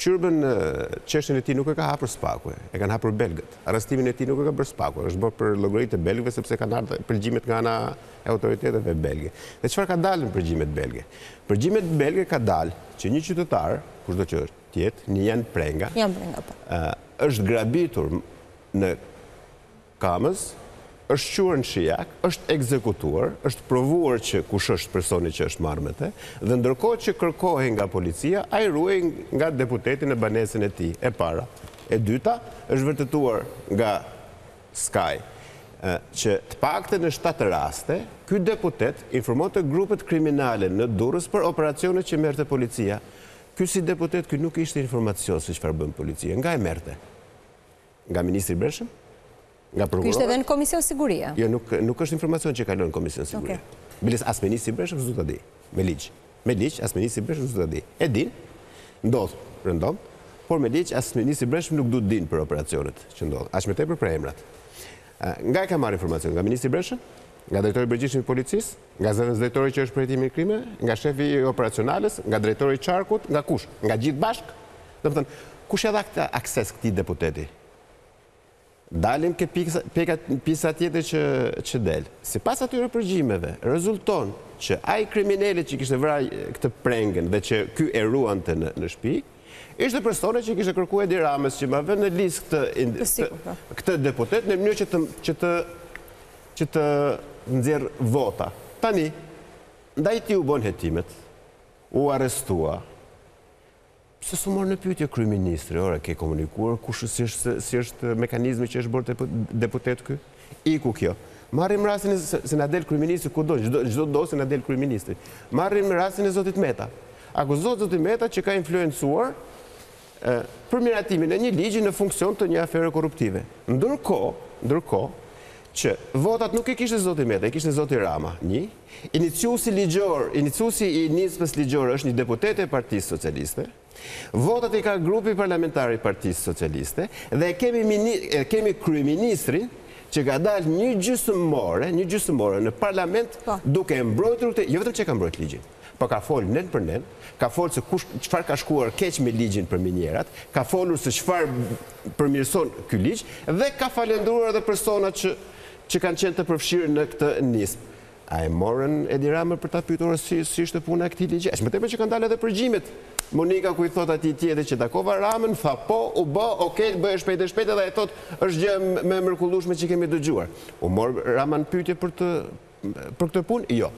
Çyrbën çështjen e tij nuk e ka hapur SPAK-u, e kanë hapur belgët. Arrestimin e tij nuk e ka bërë SPAK-u, është bërë për llogaritë e belgëve sepse kanë ardhur përgjimet nga ana e autoriteteve belge. Dhe çfarë ka dalë në përgjimet belge? Përgjimet belge ka dalë që një qytetar, kushdo që tjetë, një Jan Prenga, është grabitur në Kamës, është quar në Shijak, është ekzekutuar, është provuar që kush është personi që është marrë me te, dhe ndërkohë që kërkohej nga policia, ai ruhej nga deputetin e banesën e tij, e para. E dyta, është vërtetuar nga Sky, që të paktën në 7 raste, ky deputet informonte grupet kriminale në Durrës për operacionet që merrte policia. Ky si deputet, ky nuk ishte informacion se çfarë bën policia. Nga e merrte? Nga ministri Breshëm? Nga prokurori? Kishte edhe në Komision Sigurie? Jo, nuk është informacion që kalon në Komision Sigurie. Biles as ministri Breshëm s'do ta di, me ligj. Me ligj as ministri Breshëm s'do ta di. E din, ndodh rëndom, por me ligj as ministri Breshëm nuk duhet din për operacionet që ndodh. As më tepër për emrat. Nga e ka marrë informacion? Nga ministri Breshëm? Nga drejtori i përgjithshëm i policisë? Nga zëvendës drejtori që është për hetimin e krimeve? Nga shefi i operacionales? Nga drejtori i qarkut? Nga kush? Nga gjithë bashk? Domethënë, kush ia dha këtë akses këtij deputeti? Dalim ke pjesa tjetër që del. Sipas atyre përgjimeve, rezulton që ai kriminali që kishte vrarë këtë Prengën dhe që ky e ruante në shtëpi, ishte persona që kishte kërkuar Edi Ramës që ma vënë në listë këtë deputet në mënyrë që të nxjerr vota. Tani, ndaj tij u bën hetimet, u arrestua. Pse s'u morë në pyetje kryeministri, ora ke komunikuar kush si është mekanizmi që është bërë deputet ky? Iku kjo. Marrim rastin se na del kryeministri kudo, çdo do se na del kryeministri. Marrim rastin e zotit Meta. Akuzohet zoti Meta që ka influencuar për miratimin e një ligji në funksion të një afere korruptive. Ndërkohë që votat nuk i kishte zoti Meta, i kishte zoti Rama. Një, iniciuesi i nismës ligjore është një deputet e Partisë Socialiste. Votat i ka grupi parlamentar i Partisë Socialiste dhe kemi kryeministrin që ka dalë një gjysmëore në parlament duke mbrojtur jo vetëm që ka mbrojtur ligjin, po ka folur nen për nen, ka folur se çfarë ka shkuar keq me ligjin për minierat, ka folur se çfarë përmirëson ky ligj dhe ka falendëruar edhe personat që kanë qenë të përfshirë në këtë nismë. A e morën Edi Ramën për ta pyetur si ishte puna e këtij ligji? Është më tepër që kanë dalë edhe përgjimet. Monika ku i thot atij tjetër që takova Ramën, tha po, u bë, okay, bëj shpejt dhe e thot është gjë më mrekullueshme që kemi dëgjuar. U mor Rama në pyetje për këtë punë? Jo.